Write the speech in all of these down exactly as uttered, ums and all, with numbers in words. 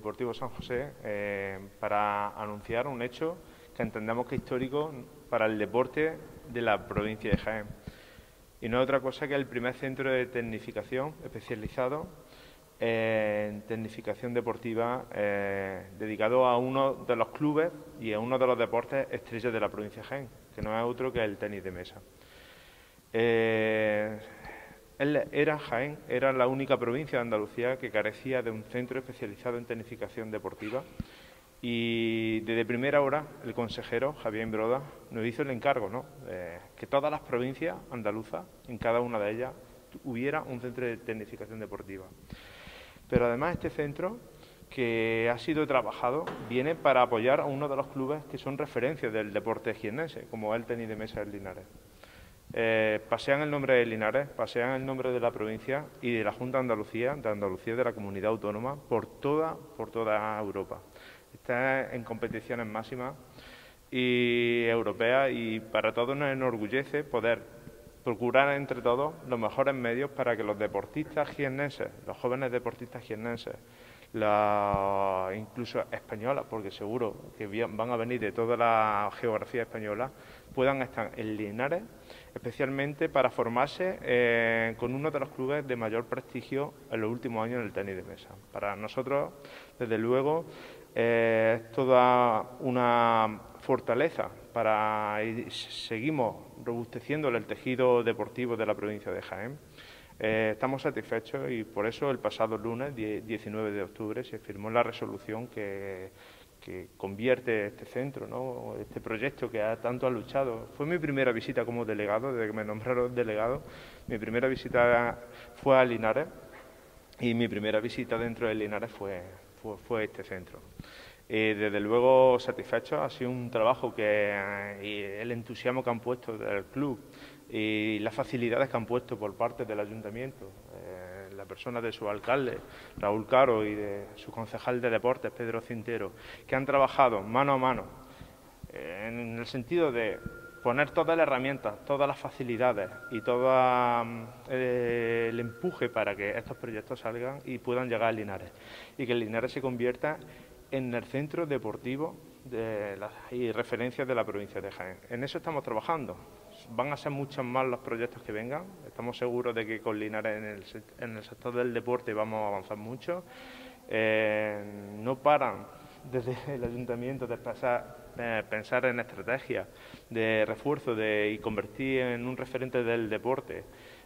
Polideportivo San José eh, para anunciar un hecho que entendemos que es histórico para el deporte de la provincia de Jaén. Y no es otra cosa que el primer centro de tecnificación especializado en tecnificación deportiva eh, dedicado a uno de los clubes y a uno de los deportes estrellas de la provincia de Jaén, que no es otro que el tenis de mesa. Eh, él era Jaén, era la única provincia de Andalucía que carecía de un centro especializado en tecnificación deportiva, y desde primera hora el consejero Javier Imbroda nos hizo el encargo, ¿no? Eh, que todas las provincias andaluzas, en cada una de ellas, hubiera un centro de tecnificación deportiva. Pero además este centro, que ha sido trabajado, viene para apoyar a uno de los clubes que son referencias del deporte jiennense, como es el tenis de mesa del Linares. Eh, pasean el nombre de Linares, pasean el nombre de la provincia y de la Junta de Andalucía, de Andalucía, de la comunidad autónoma, por toda, por toda Europa. Está en competiciones máximas y europeas, y para todos nos enorgullece poder procurar entre todos los mejores medios para que los deportistas jiennenses, los jóvenes deportistas jiennenses, la, incluso españolas, porque seguro que van a venir de toda la geografía española, puedan estar en Linares, especialmente para formarse eh, con uno de los clubes de mayor prestigio en los últimos años en el tenis de mesa. Para nosotros, desde luego, eh, es toda una fortaleza para y seguimos robusteciendo el tejido deportivo de la provincia de Jaén. Eh, estamos satisfechos y por eso el pasado lunes, diecinueve de octubre, se firmó la resolución que, que convierte este centro, ¿no? Este proyecto que ha tanto ha luchado. Fue mi primera visita como delegado, desde que me nombraron delegado. Mi primera visita fue a Linares y mi primera visita dentro de Linares fue, fue, fue este centro. Eh, desde luego satisfecho, ha sido un trabajo que eh, y el entusiasmo que han puesto del club y las facilidades que han puesto por parte del ayuntamiento, eh, la persona de su alcalde, Raúl Caro, y de su concejal de deportes, Pedro Cintero, que han trabajado mano a mano eh, en el sentido de poner todas las herramientas, todas las facilidades y todo eh, el empuje para que estos proyectos salgan y puedan llegar a Linares, y que Linares se convierta en el centro deportivo de las, y referencias de la provincia de Jaén. En eso estamos trabajando. Van a ser muchos más los proyectos que vengan. Estamos seguros de que con Linares en el, en el sector del deporte vamos a avanzar mucho. Eh, no paran desde el ayuntamiento de pensar, eh, pensar en estrategias de refuerzo de, y convertir en un referente del deporte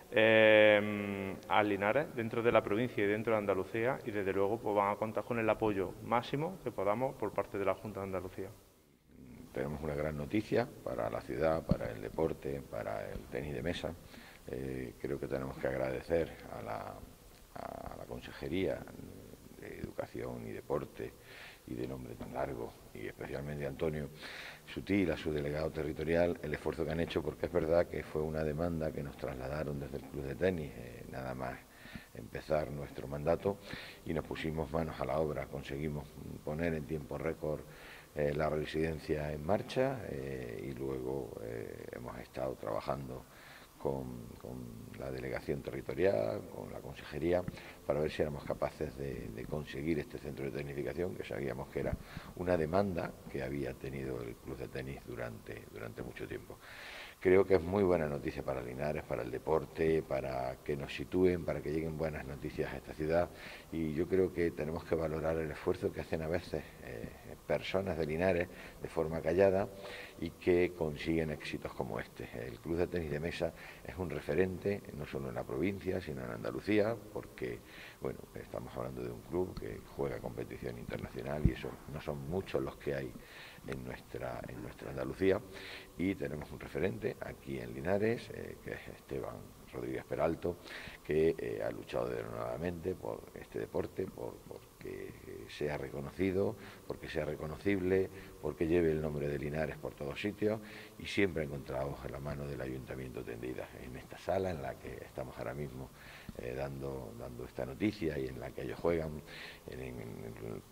Eh, a Linares, dentro de la provincia y dentro de Andalucía, y desde luego pues van a contar con el apoyo máximo que podamos por parte de la Junta de Andalucía. Tenemos una gran noticia para la ciudad, para el deporte, para el tenis de mesa. Eh, creo que tenemos que agradecer a la, a la Consejería de Educación y Deporte, y de nombre tan largo, y especialmente a Antonio Sutil, a su delegado territorial, el esfuerzo que han hecho, porque es verdad que fue una demanda que nos trasladaron desde el Club de Tenis, eh, nada más empezar nuestro mandato, y nos pusimos manos a la obra, conseguimos poner en tiempo récord eh, la residencia en marcha, eh, y luego eh, hemos estado trabajando Con, con la delegación territorial, con la consejería, para ver si éramos capaces de, de conseguir este centro de tecnificación, que sabíamos que era una demanda que había tenido el club de tenis durante, durante mucho tiempo. Creo que es muy buena noticia para Linares, para el deporte, para que nos sitúen, para que lleguen buenas noticias a esta ciudad, y yo creo que tenemos que valorar el esfuerzo que hacen a veces eh, personas de Linares de forma callada y que consiguen éxitos como este. El Club de Tenis de Mesa es un referente no solo en la provincia, sino en Andalucía, porque bueno, estamos hablando de un club que juega competición internacional y eso no son muchos los que hay en nuestra, en nuestra Andalucía, y tenemos un referente aquí en Linares, eh, que es Esteban Rodríguez Peralto, que eh, ha luchado denodadamente por este deporte, por, porque sea reconocido, porque sea reconocible, porque lleve el nombre de Linares por todos sitios, y siempre ha encontrado la mano del Ayuntamiento tendida en esta sala en la que estamos ahora mismo eh, dando, dando esta noticia, y en la que ellos juegan, en, en,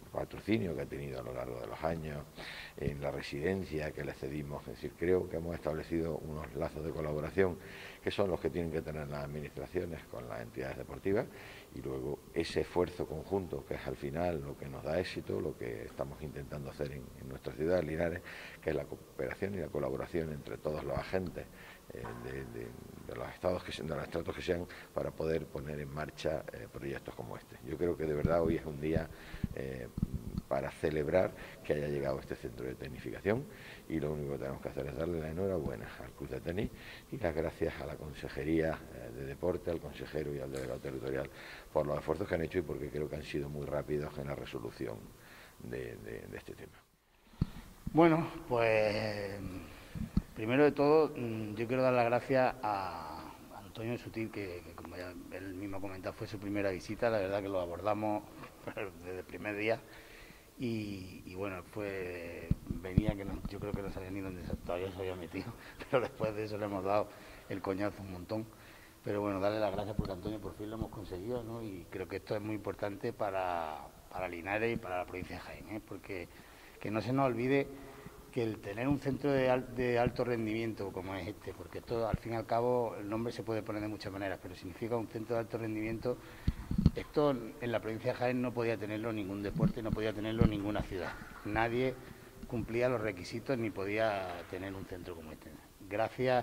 patrocinio que ha tenido a lo largo de los años, en la residencia que le cedimos. Es decir, creo que hemos establecido unos lazos de colaboración que son los que tienen que tener las administraciones con las entidades deportivas, y luego ese esfuerzo conjunto, que es al final lo que nos da éxito, lo que estamos intentando hacer en, en nuestra ciudad, Linares, que es la cooperación y la colaboración entre todos los agentes eh, de, de, de los estados que sean, de los estratos que sean, para poder poner en marcha eh, proyectos como este. Yo creo que de verdad hoy es un día eh, para celebrar que haya llegado este centro de tecnificación, y lo único que tenemos que hacer es darle la enhorabuena al Club de Tenis y las gracias a la Consejería eh, de Deporte, al consejero y al delegado territorial por los esfuerzos que han hecho, y porque creo que han sido muy rápidos en la resolución de, de, de este tema. Bueno, pues primero de todo yo quiero dar las gracias a Antonio Sutil, que, que como ya él mismo ha comentado, fue su primera visita. La verdad que lo abordamos desde el primer día y, y bueno, fue venía que no, yo creo que no sabía ni dónde todavía se había metido, pero después de eso le hemos dado el coñazo un montón. Pero bueno, darle las gracias porque Antonio por fin lo hemos conseguido, ¿no? Y creo que esto es muy importante para, para Linares y para la provincia de Jaén, ¿eh? Porque que no se nos olvide que el tener un centro de, al, de alto rendimiento como es este, porque esto al fin y al cabo el nombre se puede poner de muchas maneras, pero significa un centro de alto rendimiento. Esto en la provincia de Jaén no podía tenerlo ningún deporte, no podía tenerlo ninguna ciudad. Nadie cumplía los requisitos ni podía tener un centro como este. Gracias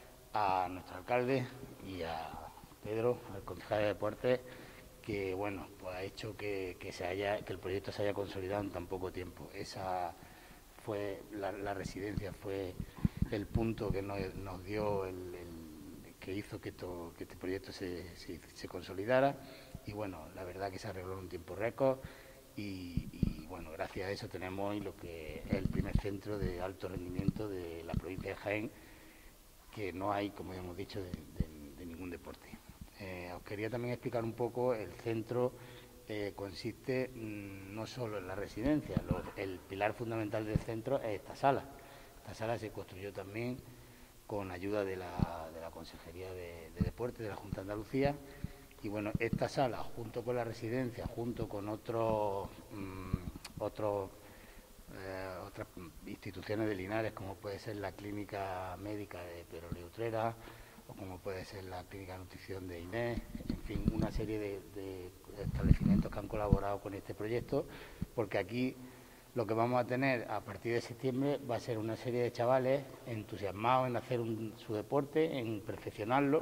a nuestro alcalde y a Pedro, al concejal de deportes, que bueno, pues ha hecho que, que se haya, que el proyecto se haya consolidado en tan poco tiempo. Esa fue la, la residencia fue el punto que nos, nos dio el, el que hizo que, esto, que este proyecto se, se, se consolidara, y bueno, la verdad que se arregló en un tiempo récord, y, y bueno, gracias a eso tenemos hoy lo que es el primer centro de alto rendimiento de la provincia de Jaén, que no hay, como ya hemos dicho, de, de, de ningún deporte. Eh, os quería también explicar un poco. El centro eh, consiste mmm, no solo en la residencia, lo, el pilar fundamental del centro es esta sala. Esta sala se construyó también con ayuda de la, de la Consejería de, de Deporte de la Junta de Andalucía, y bueno, esta sala junto con la residencia, junto con otros mmm, otros Eh, otras instituciones de Linares, como puede ser la clínica médica de Pedro Luis Utrera, o como puede ser la clínica de nutrición de Inés, en fin, una serie de, de establecimientos que han colaborado con este proyecto, porque aquí lo que vamos a tener a partir de septiembre va a ser una serie de chavales entusiasmados en hacer un, su deporte, en perfeccionarlo,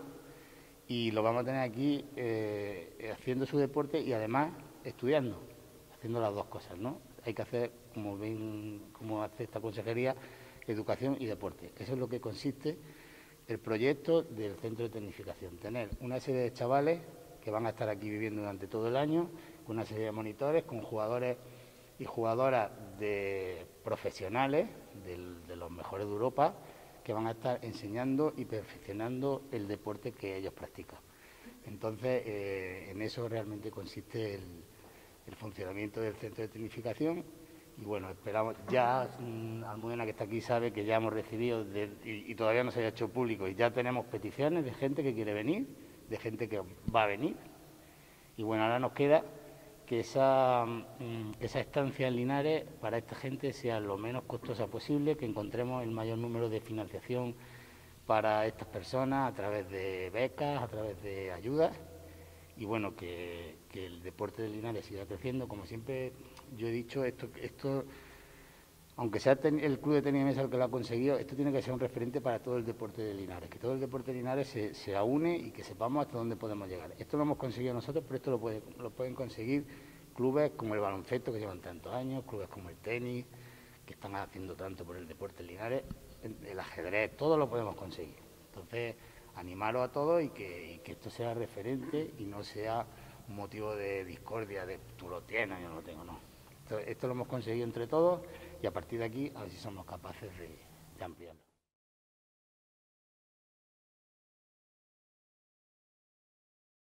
y lo vamos a tener aquí eh, haciendo su deporte y además estudiando, haciendo las dos cosas, ¿no? Hay que hacer, como ven, como hace esta consejería, educación y deporte. Eso es lo que consiste el proyecto del centro de tecnificación. Tener una serie de chavales que van a estar aquí viviendo durante todo el año, con una serie de monitores, con jugadores y jugadoras de profesionales, de, de los mejores de Europa, que van a estar enseñando y perfeccionando el deporte que ellos practican. Entonces, eh, en eso realmente consiste el el funcionamiento del centro de tecnificación. Y bueno, esperamos, ya mmm, Almudena, que está aquí, sabe que ya hemos recibido de, y, y todavía no se haya hecho público, y ya tenemos peticiones de gente que quiere venir, de gente que va a venir, y bueno, ahora nos queda que esa, mmm, esa estancia en Linares para esta gente sea lo menos costosa posible, que encontremos el mayor número de financiación para estas personas a través de becas, a través de ayudas. Y bueno, que, que el deporte de Linares siga creciendo. Como siempre yo he dicho, esto, esto aunque sea el Club de Tenis de Mesa el que lo ha conseguido, esto tiene que ser un referente para todo el deporte de Linares, que todo el deporte de Linares se, se aúne y que sepamos hasta dónde podemos llegar. Esto lo hemos conseguido nosotros, pero esto lo, puede, lo pueden conseguir clubes como el baloncesto, que llevan tantos años, clubes como el tenis, que están haciendo tanto por el deporte de Linares, el ajedrez, todo lo podemos conseguir. Entonces, animaros a todos y que, y que esto sea referente y no sea un motivo de discordia, de tú lo tienes, yo no lo tengo, no. Esto, esto lo hemos conseguido entre todos, y a partir de aquí a ver si somos capaces de, de ampliarlo.